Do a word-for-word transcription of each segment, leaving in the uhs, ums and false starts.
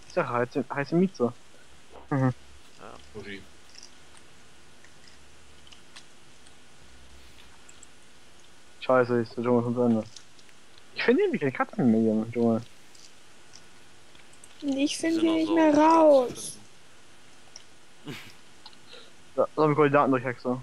Ich sag heiße, heiße Mieze. Mhm. Ja, Fuji. Scheiße, ist der Dschungel schon zu Ende. Ich finde irgendwie keine Katzen mehr hier im Dschungel. Ich Die finde sind die auch nicht so mehr schwer zu raus. finden. Da soll ich Koordinaten durchhexen.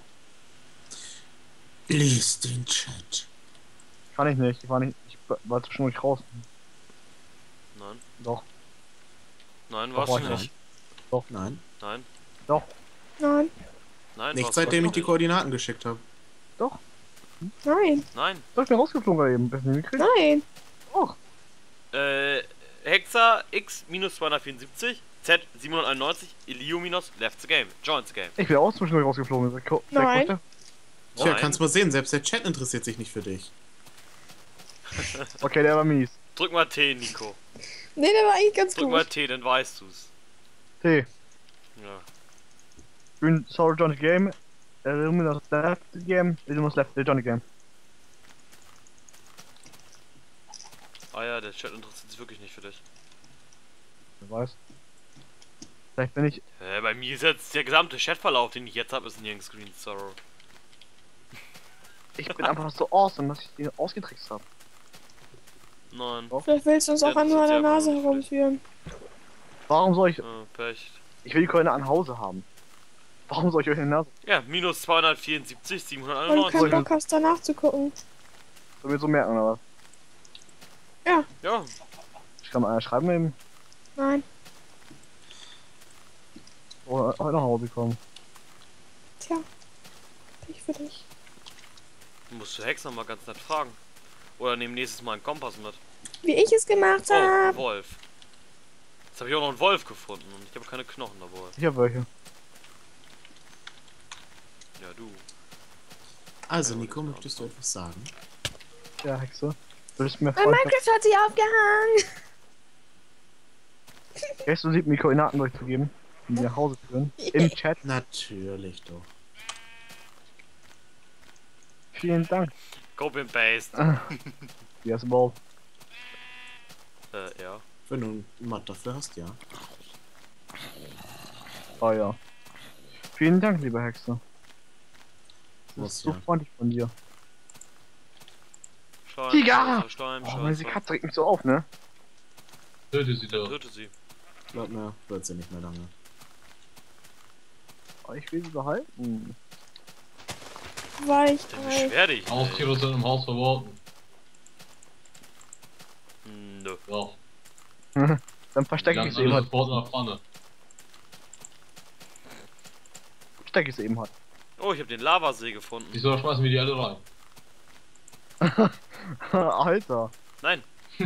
Lies den Chat. Kann ich nicht, ich war nicht. Ich war zwischendurch raus. Nein. Doch, Nein, Doch, warst war du ich nicht. Nein. Nein. doch, Nein, Nein, Nicht warst seitdem du ich die nicht. Koordinaten geschickt habe. doch. nein, Nein. Doch, ich bin rausgeflogen eben. Bisschen hingekriegt. nein. Doch. Äh, Hexa X minus zweihundertvierundsiebzig, Z siebenhunderteinundneunzig, Elio minus left the game. Join the game. Ich bin auch zwischendurch rausgeflogen. Sag, ko- sag, Nein. Koste. Tja, Nein. kannst mal sehen, selbst der Chat interessiert sich nicht für dich. Okay, der war mies. Drück mal T, Nico. Nee, der war eigentlich ganz Drück mal gut. T, dann weißt du's. T. Ja. Green Soul Johnny Game. Äh, Luminous Left Game. Luminous Left äh, Johnny Game. Ah ja, der Chat interessiert sich wirklich nicht für dich. Wer weiß. Vielleicht bin ich. Äh, bei mir ist jetzt der gesamte Chatverlauf, den ich jetzt habe, ist nirgends Green Sorrow. Ich bin einfach so awesome, dass ich die ausgetrickst habe. Nein. Vielleicht willst du uns Der auch an nur an der interessiert Nase aber nicht herumführen. Warum soll ich. Äh, Pech. Ich will die Koordinaten an Hause haben. Warum soll ich euch in der Nase? Ja, minus zweihundertvierundsiebzig, Weil du siebenhunderteinundneunzig. keinen Bock hast, danach zu gucken. Soll mir so merken oder was? Ja, Ich kann mal einer schreiben eben. Nein. Oder heute nach Hause kommen. Tja. Ich für dich. musst du Hex noch mal ganz nett fragen. Oder nehmen nächstes Mal einen Kompass mit. Wie ich es gemacht Oh, ein habe. Wolf. Jetzt habe ich auch noch einen Wolf gefunden und ich habe keine Knochen dabei. Ich hab welche. Ja, du. Also, Ja, Nico, das möchtest du auch. etwas sagen? Ja, Hexe. Würdest du mir Mein freuen, Minecraft hat sich aufgehangen. du lieb, mir die Koordinaten durchzugeben, um die nach Hause zu führen. Im Chat. Natürlich doch. Vielen Dank. Copy and Paste. Yes, Ball. Äh, ja. Wenn du ein Mod dafür hast, ja. Oh ja. Vielen Dank, lieber Hexe. Das Muss ist so ja. freundlich von dir. Schleim, Tiger! Scheiße, Schleim, Oh, meine Scheiße. Katze regt mich so auf, ne? Töte sie doch. Töte sie. Glaub mir, wird sie nicht mehr lange. Oh, ich will sie behalten. Weich. Dann beschwer dich. Haustiere sind im Haus verboten. Nö. Ja. Dann verstecke ich sie eben alles halt. sofort in der Pfanne. Verstecke ich sie eben halt. Oh, ich habe den Lavasee gefunden. Wieso da schmeißen wir die alle rein? Alter. Nein.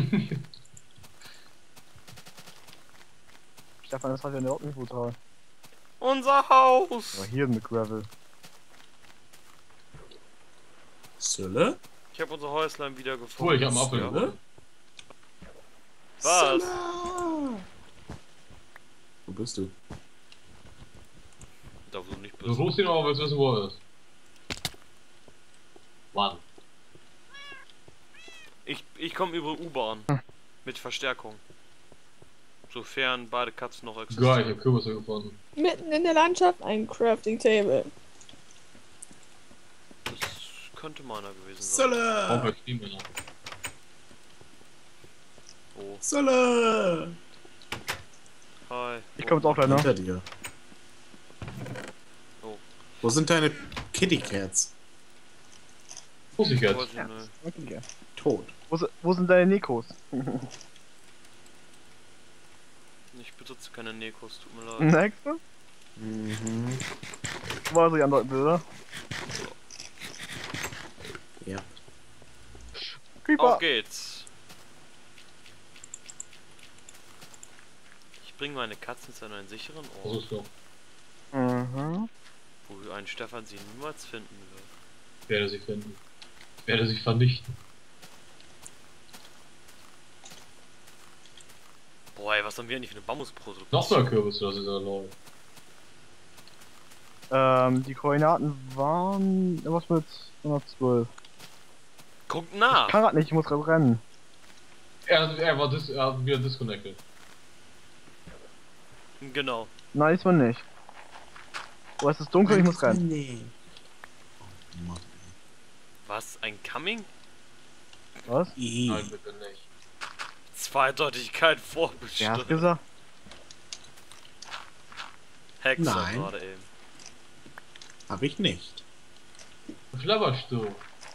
Stefan, das hat ja überhaupt nicht brutal. Unser Haus. Aber hier mit Gravel. Sölle? Ich habe unser Häuslein wieder gefunden. Cool, ich hab einen Apfel Ja. geholt. Was? Wo bist du? Da wo du nicht Du bist. rufst ihn aber, willst wissen, wo er ist. Mann. Ich, ich komme über U-Bahn. Mit Verstärkung. Sofern beide Katzen noch Geil, ich existieren. hab Kürbisse gefunden. Mitten in der Landschaft ein Crafting Table. Das könnte meiner gewesen sein. Sölle! Komplett stehen wir noch. Oh, Sölle! hi. Ich Oh, komme jetzt auch gleich, ne? Hinter dir. Oh. Wo sind deine Kitty Cats? Muss ich Weiß jetzt. ich Ja. nicht. Okay. Tot. Wo, si- wo sind deine Nikos? Ich besitze keine Nekos, tut mir leid. Eine Hexe? Mhm. Du weißt, was ich andeuten will, oder? Ja. Creeper! Auf geht's. Ich bringe meine Katzen zu einem sicheren Ort, Versuch's doch. Mhm. wo ein Stefan sie niemals finden wird. Ich werde sie finden. Ich werde sie vernichten. Boah, ey, was haben wir eigentlich für eine Bambusproduktion? Noch so ein Kürbis, das ist ja neu. Ähm, die Koordinaten waren was mit hundertzwölf. Guckt nach! Ich kann grad nicht, ich muss grad rennen. Er, er war dis, er hat wieder disconnected. Genau. Nein, diesmal nicht. Oh, es ist dunkel, ich muss rein. Nee. Oh Mann. Was? Ein Coming? Was? Ih. Nein, bitte nicht. Zweideutigkeit Wer hat vorbestimmt. gesagt? Hexer Nein. gerade eben. Hab ich nicht. Was laberst du?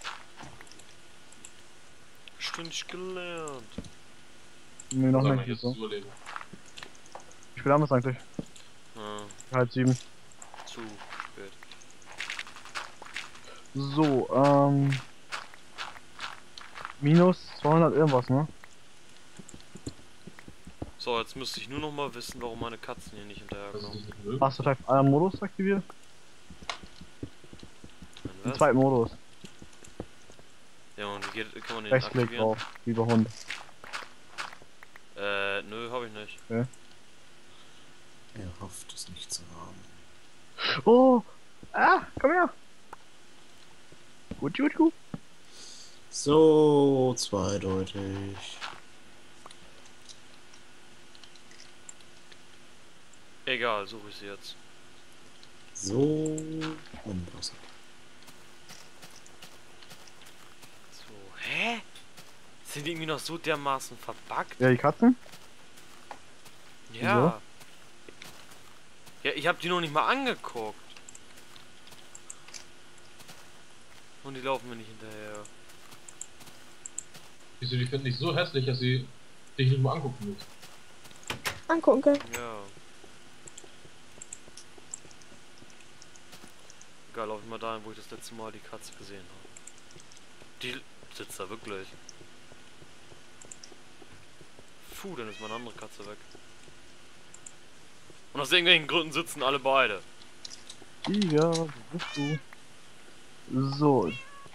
Stündlich gelernt. Nee, noch Sag mal, nicht. jetzt So. ist Überleben. Wie spät haben wir es eigentlich? Ah, Halb sieben. zu spät. So, ähm. Minus zweihundert irgendwas, ne? So, jetzt müsste ich nur noch mal wissen, warum meine Katzen hier nicht Das ist hinterherkommen. nicht möglich. Hast du vielleicht einen Modus aktiviert? Dann Den was? zweiten Modus. Ja, und wie geht, kann man den Rechtsklick aktivieren? drauf, lieber Hund. Äh, nö, hab ich nicht. Er hofft es nicht zu haben. Oh! Ah, komm her! Gut, gut, gut. So zweideutig. Egal, suche ich sie jetzt. So. Windows. So, hä? Sind die irgendwie noch so dermaßen verbuggt? Ja, die Katzen? Ja. Ja, ich hab die noch nicht mal angeguckt. Und die laufen mir nicht hinterher. Wieso, die finden dich so hässlich, dass sie dich nicht mal angucken müssen. Angucken. Ja. Egal, lauf ich mal dahin, wo ich das letzte Mal die Katze gesehen habe. Die sitzt da wirklich. Puh, dann ist meine andere Katze weg. Und aus irgendwelchen Gründen sitzen alle beide. Tiger, wo bist du? So,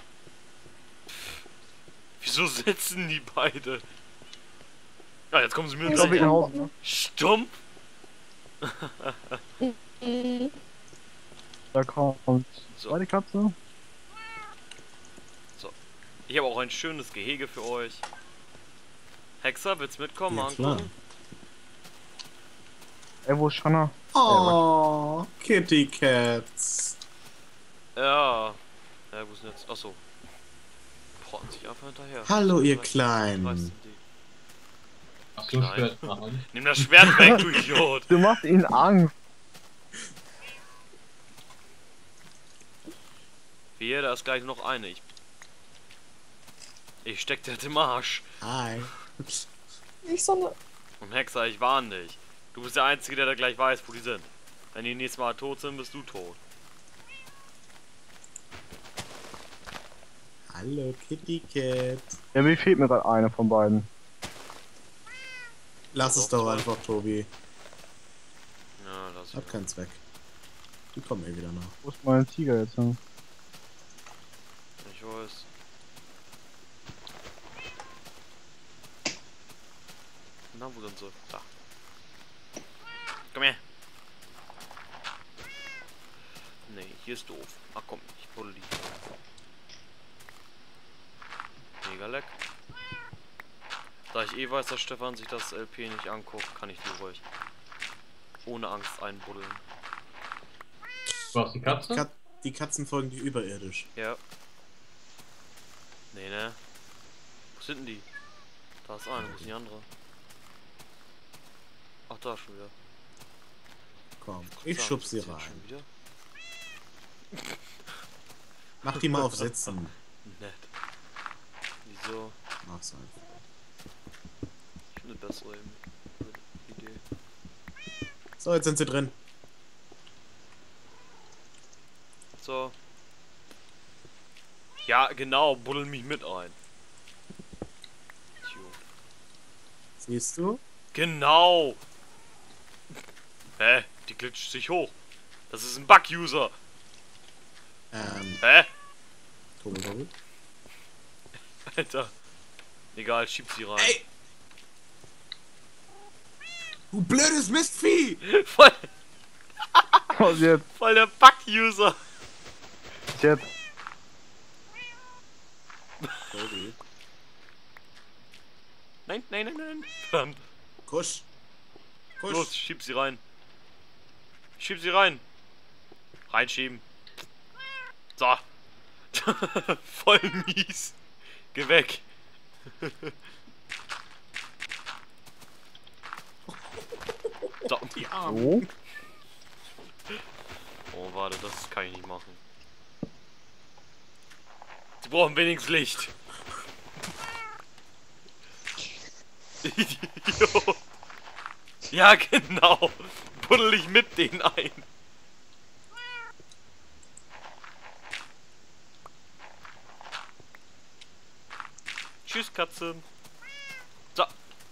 Wieso sitzen die beide? Ja, jetzt kommen sie mir ich glaube, ich nach hinterher. Hause. Ne? Stumpf! Mhm. Da kommt So. zweite Katze. Ich habe auch ein schönes Gehege für euch. Hexer, willst du mitkommen? Ja, Mal klar. angucken? Ey, wo ist Shanna? Oh, Kitty Cats. Ja. Ja, wo sind jetzt? Achso. Porten sich einfach hinterher. Hallo, ihr Vielleicht- Kleinen. vielleicht sind die- Ach so, Nein. spät. Nein. Nimm das Schwert weg, du Idiot! Du machst ihnen Angst. Hier, da ist gleich noch eine. Ich, ich steck dir im Arsch. Hi. Nicht so eine. Und Hexer, ich warne dich. Du bist der Einzige, der da gleich weiß, wo die sind. Wenn die nächstes Mal tot sind, bist du tot. Hallo, Kitty Cat. Ja, mir fehlt mir gerade eine von beiden. Lass es doch einfach, Tobi. Ja, das Hat keinen Zweck. Die kommen eh wieder nach. Wo ist mein Tiger jetzt hin? Ich weiß. Na, wo sind sie? Da. Komm her. Nee, hier ist doof. Ach komm, ich buddel die. Mega leck. Da ich eh weiß, dass Stefan sich das L P nicht anguckt, kann ich die ruhig ohne Angst einbuddeln. Was, die Katze? Kat die Katzen folgen dir überirdisch. Ja. Nee, ne? Wo sind denn die? Da ist eine, wo ist die andere? Ach, da schon wieder. Komm, ich Sagen, schub sie sitzt jetzt rein. schon wieder? Mach die mal auf Sitzen. Nett. Wieso? Mach's einfach. Ich finde bessere Idee. So, jetzt sind sie drin. So. Ja, genau, buddel mich mit ein. Idiot. Siehst du? Genau! Hä? Die glitscht sich hoch. Das ist ein Bug-User. Ähm, Hä? Tobi, Tobi. Alter. Egal, schieb sie rein. Ey! Du blödes Mistvieh! Voll, Was jetzt? voll der Bug-User. Jetzt. Tobi. Nein, nein, nein, nein. Verdammt. Kusch. Kusch. Los, schieb sie rein. Schieb sie rein. Reinschieben. So. Voll mies. Geh weg. So. Die Arme. So. Oh, warte, das kann ich nicht machen. Sie brauchen wenigstens Licht. Idiot. Ja, genau. Buddel dich mit denen ein. Tschüss, Katze. So.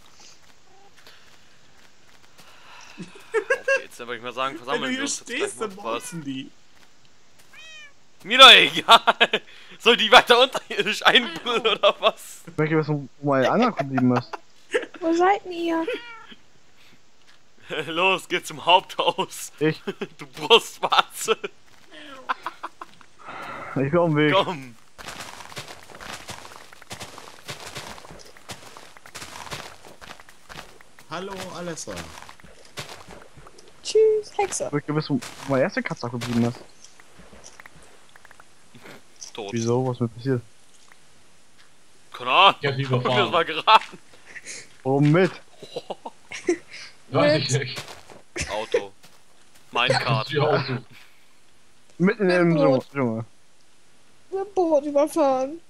Okay, jetzt würde ich mal sagen, Wenn versammeln du wir hier uns jetzt stehst, gleich dann mal. Was? boxen die. Mir doch egal. Soll die weiter unterirdisch einbuddeln oder was? Ich möchte wissen, wo mein Anker geblieben ist. Wo seid ihr? Los, geh zum Haupthaus. Ich. Du Brustwarze. Ich bin auf dem Weg. Komm. Hallo, Alessa. Tschüss, Hexe. Ich möchte wissen, wo meine erste Katze geblieben ist. Tot. Wieso? Was ist mir passiert? Keine Ahnung. Ich hab die Mir das überfahren. mal geraten. Warum mit? Weiß ich nicht. Auto. Minecart. Kannst du ja auch so. Mitten im Brot. Dschungel. Ein Boot überfahren.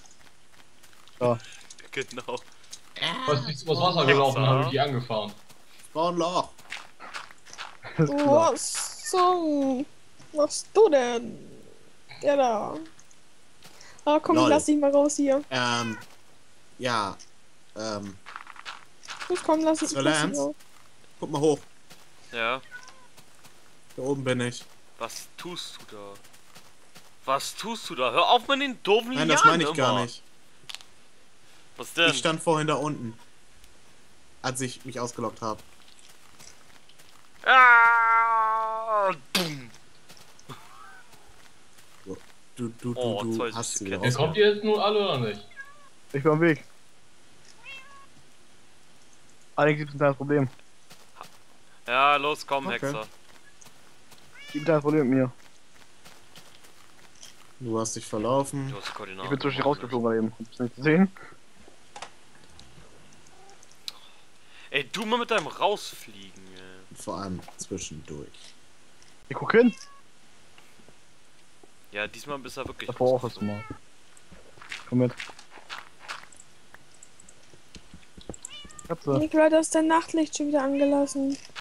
Genau. Was ist übers Wasser gelaufen, habe ich die angefahren. Bau ein Loch. Das ist klar. Was zum machst du denn? Ja da. Ah komm, ich Lol. lass dich mal raus hier. Ähm, ja, ähm, Los, komm, lass dich Sir lass dich Lance? raus. guck mal hoch. Ja. Da oben bin ich. Was tust du da? Was tust du da? Hör auf mit den doofen Nein, Lianen das meine ich gar immer. nicht. Was denn? Ich stand vorhin da unten. Als ich mich ausgelockt habe. Ah, dumm. Du, du, du, Oh, du zwei hast süße sie Kinder. Ja, raus. kommt ihr jetzt nun alle oder nicht? Ich bin am Weg. Allerdings gibt es ein kleines Problem. Ja, los, komm, Okay. Hexer. Es gibt ein kleines Problem mit mir. Du hast dich verlaufen. Du hast die Koordinaten. Ich bin zwischendurch Mann. rausgeflogen gerade eben. Hab's nicht gesehen. Ey, du mal mit deinem Rausfliegen, ey. Vor allem zwischendurch. Ich guck hin. Ja, diesmal bist du ja wirklich. Davor auch erst mal. Komm mit. Katze. Nikolai, du hast dein Nachtlicht schon wieder angelassen.